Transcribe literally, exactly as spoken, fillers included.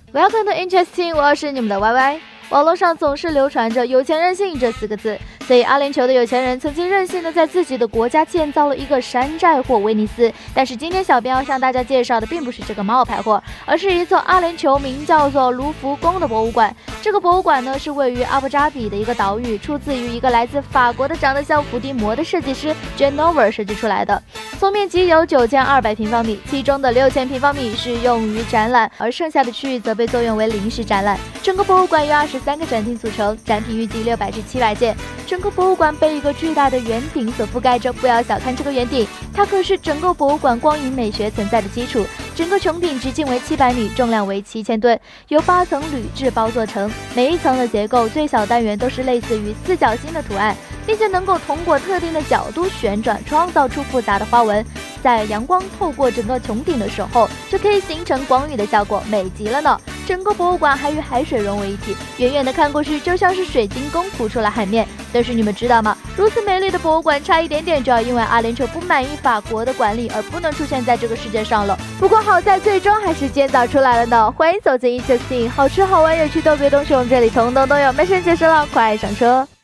Welcome to Interesting， 我是你们的 Y Y。网络上总是流传着有钱任性这四个字，所以阿联酋的有钱人曾经任性的在自己的国家建造了一个山寨货威尼斯。但是今天小编要向大家介绍的并不是这个冒牌货，而是一座阿联酋名叫做卢浮宫的博物馆。这个博物馆呢是位于阿布扎比的一个岛屿，出自于一个来自法国的长得像伏地魔的设计师 Jean Nouvel 设计出来的。总面积有九千二百平方米，其中的六千平方米是用于展览，而剩下的区域则被作用为临时展览。整个博物馆由二十三个展厅组成，展品预计六百至七百件。整个博物馆被一个巨大的圆顶所覆盖着，不要小看这个圆顶，它可是整个博物馆光影美学存在的基础。整个穹顶直径为七百米，重量为七千吨，由八层铝制包做成，每一层的结构最小单元都是类似于四角星的图案，并且能够通过特定的角度旋转，创造出复杂的花纹。在阳光透过整个穹顶的时候，就可以形成光晕的效果，美极了呢。整个博物馆还与海水融为一体，远远的看过去就像是水晶宫浮出了海面。但是你们知道吗？如此美丽的博物馆差一点点就要因为阿联酋不满意法国的管理而不能出现在这个世界上了。不过好在最终还是建造出来了呢。欢迎走进 Interesting， 好吃好玩有趣特别东西我们这里通通都有，没时间解释了，快上车。